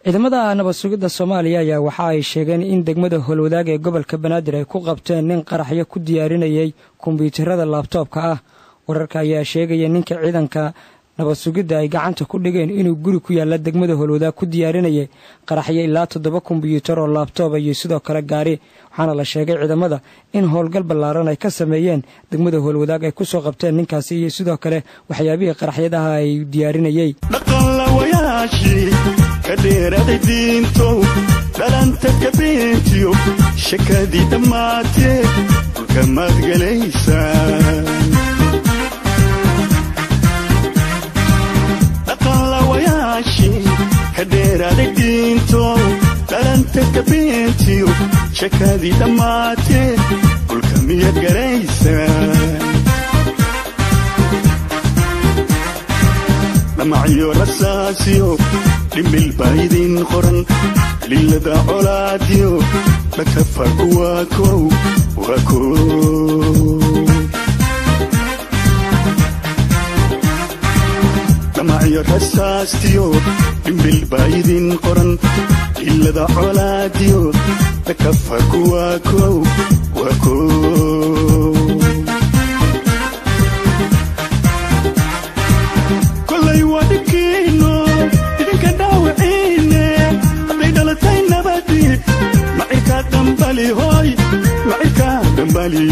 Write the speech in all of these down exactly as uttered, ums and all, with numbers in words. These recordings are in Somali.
ciidamada nabad sugidda Soomaaliya ayaa waxa ay sheegeen in degmada Holwadaag ee gobolka Banaadir ay ku qabteen nin qaraxyo ku diyaarinayay kombiyuutarada laptopka ah. wararka ayaa sheegaya ninka ciidanka nabad sugidda ay gacanta ku dhigeen inuu guri ku yaala degmada Holwadaag ku diyaarinayay qaraxyo ilaa toddoba kombiyuutar oo laptop iyo sidoo kale gaari. waxaana la sheegay ciidamada in howlgal ballaaran ay ka sameeyeen degmada Holwadaag ay ku soo qabteen ninkaasi iyo sidoo kale waxyaabihii qaraxyadaha ay diyaarinayay. kadheeraday diinto dhalanta kabeentiyo shakadii dhammaatee dhulka maad galaysaan dhaqanlawayaashii kadheeraday diinto dhalanta kabeentiyo shakadii dhammaatee dhulka miyaad galaysaan dhamacyo rasaasiyo dhimbil baydin qoran lilada colaadiyo dhakafarku waa kow waa kow dhamacyo rasaastiyo dhimbil baydin qoran lilada colaadiyo dhakafarku waa kow waa kow kolay waa dhibkiino idinka dhaawiciine hadday dhalatay nabadii macirkaa dambali hooy macirkaa dambali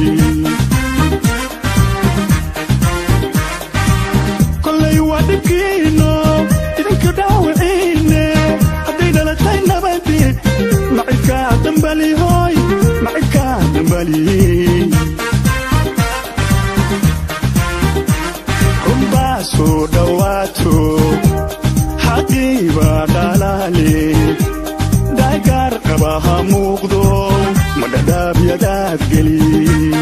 kolay waa dhibkiino idinka dhaawiciine hadday dhalatay nabadii macirkaa dambali hooy macirkaa dambali soo dhawaato xaqiiba dhalaale dhagaar qabaha muuqdo madhadhaabyadaad geli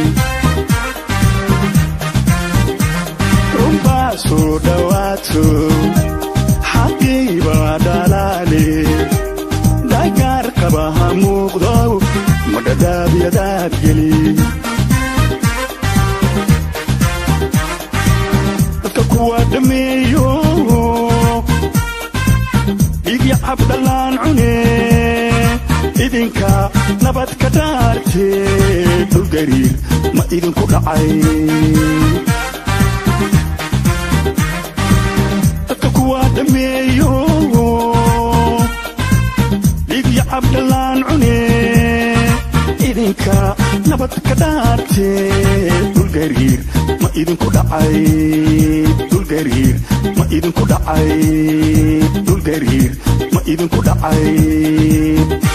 rumbaa soo dhawaato xaqiiba dhalaale dhagaar qabaha muuqdo madhadhaabyadaad geli wadmeeyo igi abdalaan cune idinka nabad ka dhaartee dhulgariir ma idinku dhacay dadka kuwa dhameeyo igi abdalaan cune idinka nabad ka dhaartee dhulgariir ma idinku dhacay dhulgariir ma idinku dhacay dhulgariir ma idinku dhacay